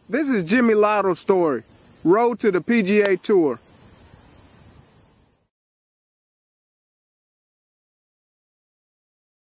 This is Jimmy Lytle's story, Road to the PGA Tour.